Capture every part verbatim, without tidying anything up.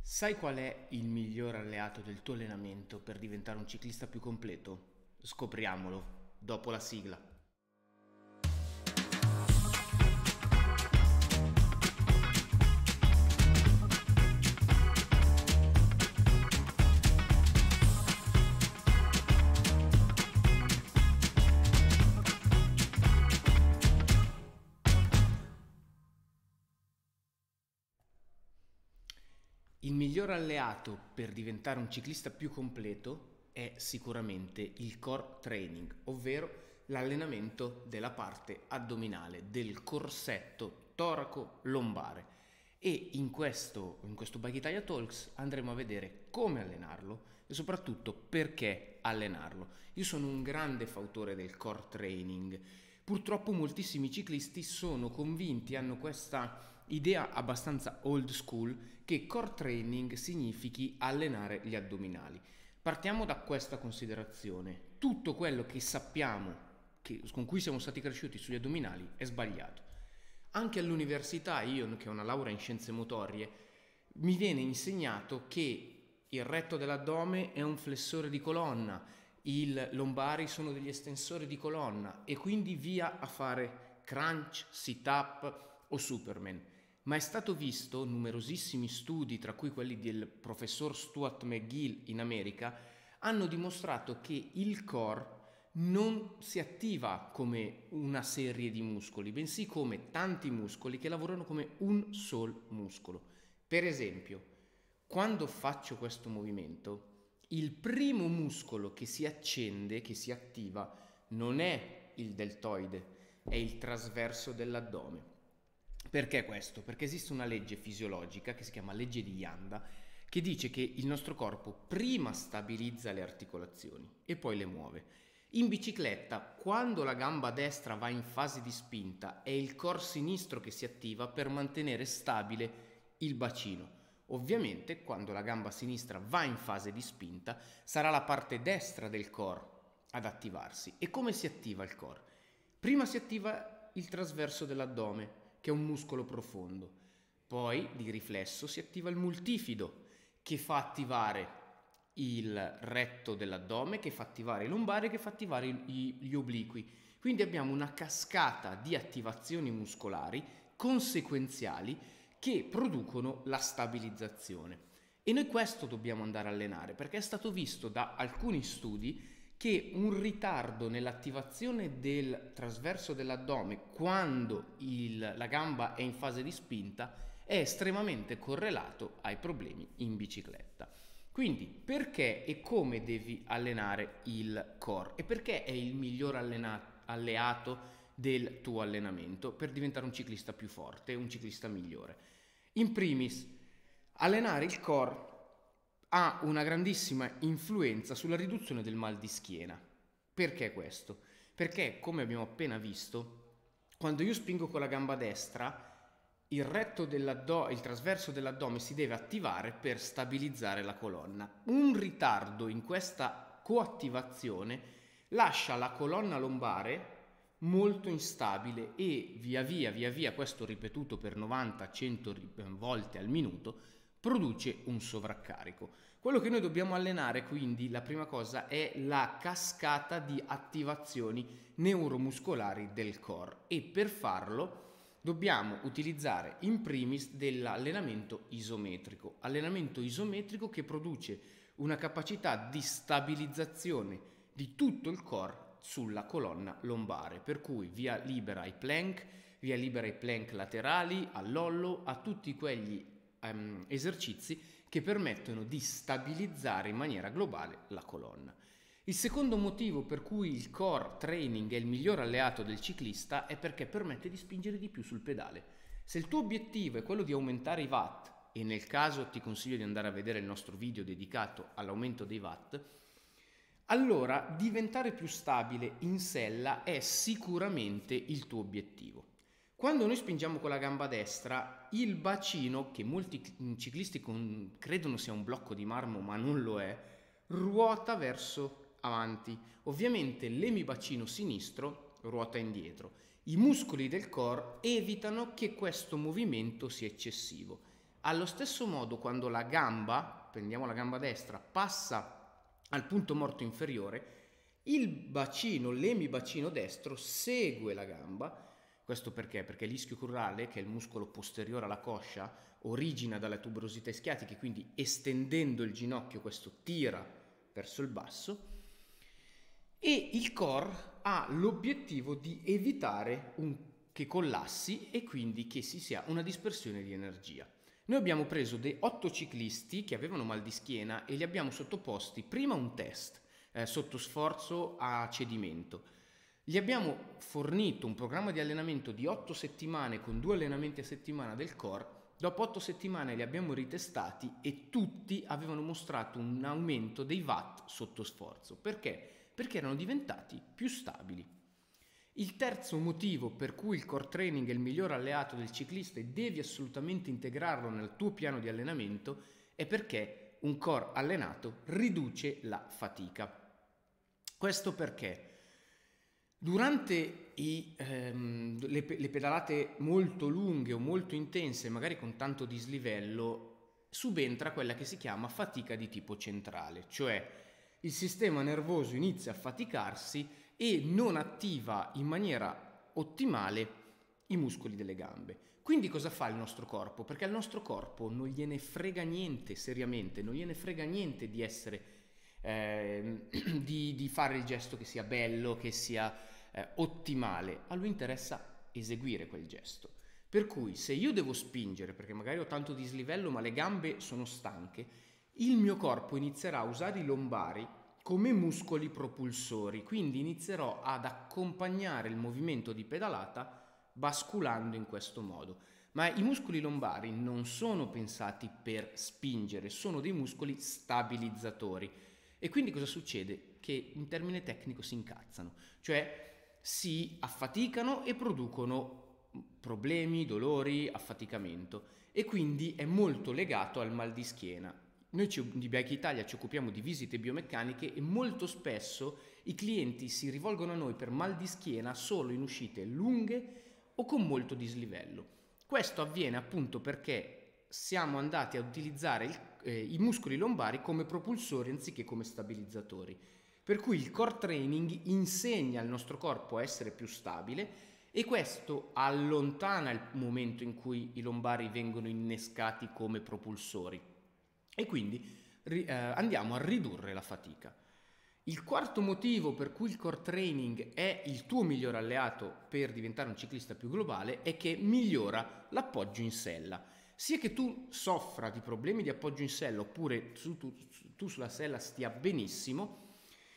Sai qual è il miglior alleato del tuo allenamento per diventare un ciclista più completo? Scopriamolo dopo la sigla. Il miglior alleato per diventare un ciclista più completo è sicuramente il core training, ovvero l'allenamento della parte addominale, del corsetto toraco-lombare. E in questo, in questo Bike Italia Talks andremo a vedere come allenarlo e soprattutto perché allenarlo. Io sono un grande fautore del core training. Purtroppo moltissimi ciclisti sono convinti, hanno questa idea abbastanza old school che core training significhi allenare gli addominali. Partiamo da questa considerazione: tutto quello che sappiamo, che, con cui siamo stati cresciuti sugli addominali, è sbagliato. Anche all'università, io che ho una laurea in scienze motorie, mi viene insegnato che il retto dell'addome è un flessore di colonna, i lombari sono degli estensori di colonna e quindi via a fare crunch, sit up o Superman. Ma è stato visto, numerosissimi studi, tra cui quelli del professor Stuart McGill in America, hanno dimostrato che il core non si attiva come una serie di muscoli, bensì come tanti muscoli che lavorano come un sol muscolo. Per esempio, quando faccio questo movimento, il primo muscolo che si accende, che si attiva, non è il deltoide, è il trasverso dell'addome. Perché questo? Perché esiste una legge fisiologica che si chiama legge di Janda, che dice che il nostro corpo prima stabilizza le articolazioni e poi le muove. In bicicletta, quando la gamba destra va in fase di spinta, è il core sinistro che si attiva per mantenere stabile il bacino. Ovviamente, quando la gamba sinistra va in fase di spinta, sarà la parte destra del core ad attivarsi. E come si attiva il core? Prima si attiva il trasverso dell'addome, che è un muscolo profondo. Poi, di riflesso, si attiva il multifido, che fa attivare il retto dell'addome, che fa attivare i lombari, che fa attivare gli obliqui. Quindi abbiamo una cascata di attivazioni muscolari conseguenziali che producono la stabilizzazione. E noi questo dobbiamo andare a allenare, perché è stato visto da alcuni studi che un ritardo nell'attivazione del trasverso dell'addome quando il, la gamba è in fase di spinta è estremamente correlato ai problemi in bicicletta. Quindi perché e come devi allenare il core e perché è il miglior allena- alleato del tuo allenamento per diventare un ciclista più forte, un ciclista migliore? In primis, allenare il core ha una grandissima influenza sulla riduzione del mal di schiena. Perché questo? Perché, come abbiamo appena visto, quando io spingo con la gamba destra, il retto dell'addome, il trasverso dell'addome si deve attivare per stabilizzare la colonna. Un ritardo in questa coattivazione lascia la colonna lombare molto instabile e via via, via via, questo ripetuto per novanta cento volte al minuto, produce un sovraccarico. Quello che noi dobbiamo allenare quindi, la prima cosa, è la cascata di attivazioni neuromuscolari del core e per farlo dobbiamo utilizzare in primis dell'allenamento isometrico, allenamento isometrico che produce una capacità di stabilizzazione di tutto il core sulla colonna lombare, per cui via libera ai plank, via libera ai plank laterali, all'ollo, a tutti quegli um, esercizi che permettono di stabilizzare in maniera globale la colonna. Il secondo motivo per cui il core training è il miglior alleato del ciclista è perché permette di spingere di più sul pedale. Se il tuo obiettivo è quello di aumentare i watt, e nel caso ti consiglio di andare a vedere il nostro video dedicato all'aumento dei watt, allora diventare più stabile in sella è sicuramente il tuo obiettivo. Quando noi spingiamo con la gamba destra, il bacino, che molti ciclisti con, credono sia un blocco di marmo ma non lo è, ruota verso avanti. Ovviamente l'emibacino sinistro ruota indietro. I muscoli del core evitano che questo movimento sia eccessivo. Allo stesso modo, quando la gamba, prendiamo la gamba destra, passa al punto morto inferiore, il bacino, l'emibacino destro segue la gamba. Questo perché? Perché l'ischio crurale, che è il muscolo posteriore alla coscia, origina dalle tuberosità ischiatiche, quindi estendendo il ginocchio questo tira verso il basso, e il core ha l'obiettivo di evitare un, che collassi e quindi che si sia una dispersione di energia. Noi abbiamo preso dei otto ciclisti che avevano mal di schiena e li abbiamo sottoposti prima a un test eh, sotto sforzo a cedimento. Gli abbiamo fornito un programma di allenamento di otto settimane con due allenamenti a settimana del core. Dopo otto settimane li abbiamo ritestati e tutti avevano mostrato un aumento dei watt sotto sforzo. Perché? Perché erano diventati più stabili. Il terzo motivo per cui il core training è il miglior alleato del ciclista e devi assolutamente integrarlo nel tuo piano di allenamento è perché un core allenato riduce la fatica. Questo perché durante i, ehm, le, le pedalate molto lunghe o molto intense, magari con tanto dislivello, subentra quella che si chiama fatica di tipo centrale, cioè il sistema nervoso inizia a faticarsi e non attiva in maniera ottimale i muscoli delle gambe. Quindi cosa fa il nostro corpo? Perché al nostro corpo non gliene frega niente, seriamente, non gliene frega niente di essere, eh, di, di fare il gesto che sia bello, che sia eh, ottimale. A lui interessa eseguire quel gesto. Per cui se io devo spingere, perché magari ho tanto dislivello ma le gambe sono stanche, il mio corpo inizierà a usare i lombari come muscoli propulsori, quindi inizierò ad accompagnare il movimento di pedalata basculando in questo modo. Ma i muscoli lombari non sono pensati per spingere, sono dei muscoli stabilizzatori. E quindi cosa succede? Che in termine tecnico si incazzano, cioè si affaticano e producono problemi, dolori, affaticamento, e quindi è molto legato al mal di schiena. Noi di Bike Italia ci occupiamo di visite biomeccaniche e molto spesso i clienti si rivolgono a noi per mal di schiena solo in uscite lunghe o con molto dislivello. Questo avviene appunto perché siamo andati a utilizzare il, eh, i muscoli lombari come propulsori anziché come stabilizzatori. Per cui il core training insegna al nostro corpo a essere più stabile e questo allontana il momento in cui i lombari vengono innescati come propulsori. E quindi eh, andiamo a ridurre la fatica. Il quarto motivo per cui il core training è il tuo miglior alleato per diventare un ciclista più globale è che migliora l'appoggio in sella. Sia che tu soffra di problemi di appoggio in sella oppure tu, tu, tu sulla sella stia benissimo,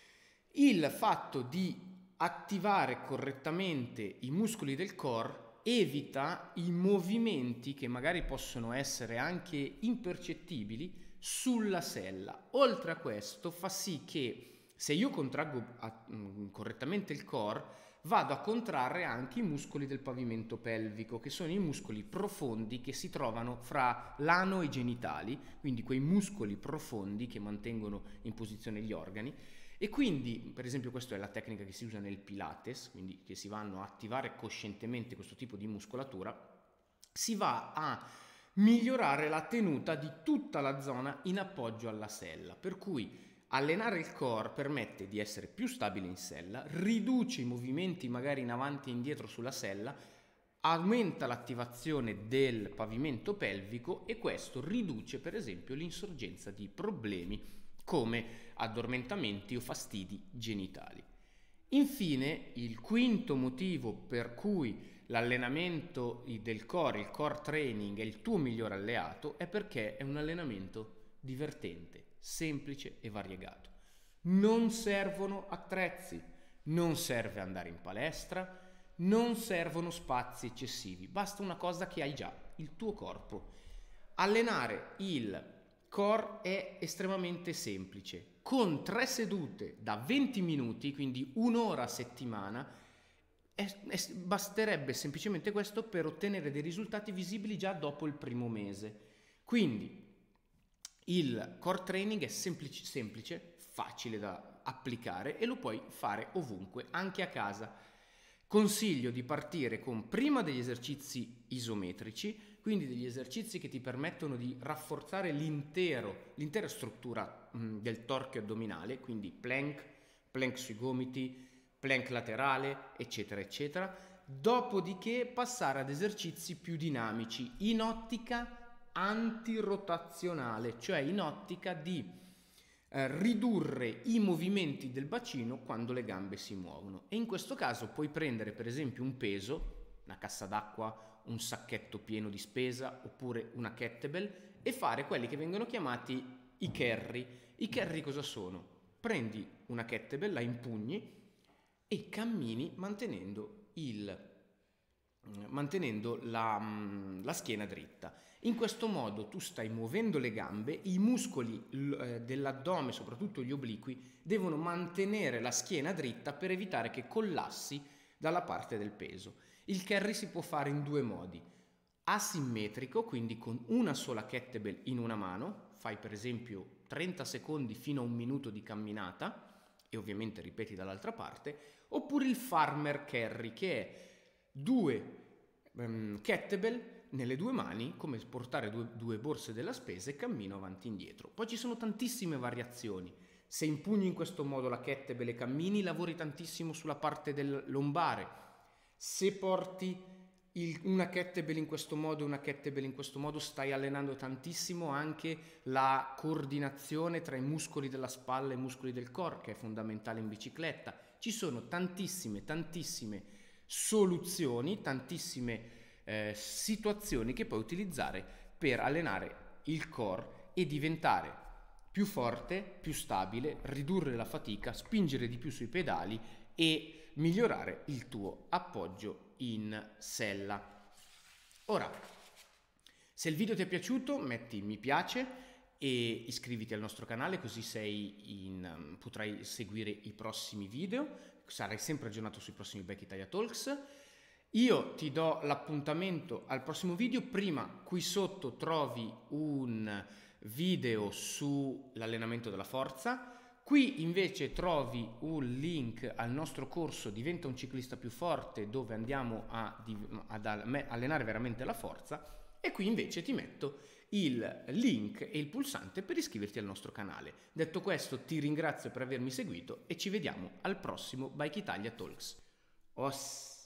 il fatto di attivare correttamente i muscoli del core evita i movimenti che magari possono essere anche impercettibili sulla sella. Oltre a questo fa sì che se io contraggo a, mh, correttamente il core vado a contrarre anche i muscoli del pavimento pelvico, che sono i muscoli profondi che si trovano fra l'ano e i genitali, quindi quei muscoli profondi che mantengono in posizione gli organi. E quindi, per esempio, questa è la tecnica che si usa nel Pilates, quindi che si vanno a attivare coscientemente questo tipo di muscolatura, si va a migliorare la tenuta di tutta la zona in appoggio alla sella, per cui allenare il core permette di essere più stabile in sella, riduce i movimenti magari in avanti e indietro sulla sella, aumenta l'attivazione del pavimento pelvico e questo riduce per esempio l'insorgenza di problemi come addormentamenti o fastidi genitali. Infine, il quinto motivo per cui l'allenamento del core, il core training è il tuo miglior alleato è perché è un allenamento divertente, semplice e variegato. Non servono attrezzi, non serve andare in palestra, non servono spazi eccessivi, basta una cosa che hai già, il tuo corpo. Allenare il core è estremamente semplice. Con tre sedute da venti minuti, quindi un'ora a settimana, è, è, basterebbe semplicemente questo per ottenere dei risultati visibili già dopo il primo mese. Quindi il core training è semplice, semplice, facile da applicare e lo puoi fare ovunque, anche a casa. Consiglio di partire con prima degli esercizi isometrici, quindi degli esercizi che ti permettono di rafforzare l'intero, l'intera struttura mh, del torchio addominale, quindi plank, plank sui gomiti, plank laterale, eccetera, eccetera. Dopodiché passare ad esercizi più dinamici in ottica antirotazionale, cioè in ottica di eh, ridurre i movimenti del bacino quando le gambe si muovono. E in questo caso puoi prendere per esempio un peso, una cassa d'acqua, un sacchetto pieno di spesa oppure una kettlebell e fare quelli che vengono chiamati i carry. I carry cosa sono? Prendi una kettlebell, la impugni e cammini mantenendo, il, mantenendo la, la schiena dritta. In questo modo tu stai muovendo le gambe, i muscoli eh, dell'addome, soprattutto gli obliqui, devono mantenere la schiena dritta per evitare che collassi dalla parte del peso. Il carry si può fare in due modi: asimmetrico, quindi con una sola kettlebell in una mano, fai per esempio trenta secondi fino a un minuto di camminata e ovviamente ripeti dall'altra parte, oppure il farmer carry, che è due um, kettlebell nelle due mani, come portare due, due borse della spesa e cammino avanti e indietro. Poi ci sono tantissime variazioni. Se impugni in questo modo la kettlebell e cammini, lavori tantissimo sulla parte del lombare. Se porti il, una kettlebell in questo modo e una kettlebell in questo modo, stai allenando tantissimo anche la coordinazione tra i muscoli della spalla e i muscoli del core, che è fondamentale in bicicletta. Ci sono tantissime, tantissime soluzioni, tantissime eh, situazioni che puoi utilizzare per allenare il core e diventare più forte, più stabile, ridurre la fatica, spingere di più sui pedali e migliorare il tuo appoggio in sella. Ora, se il video ti è piaciuto, metti mi piace e iscriviti al nostro canale, così sei in, potrai seguire i prossimi video, sarai sempre aggiornato sui prossimi Bike Italia Talks. Io ti do l'appuntamento al prossimo video. Prima qui sotto trovi un video sull'allenamento della forza. Qui invece trovi un link al nostro corso Diventa un ciclista più forte, dove andiamo a, ad allenare veramente la forza, e qui invece ti metto il link e il pulsante per iscriverti al nostro canale. Detto questo, ti ringrazio per avermi seguito e ci vediamo al prossimo Bike Italia Talks. Os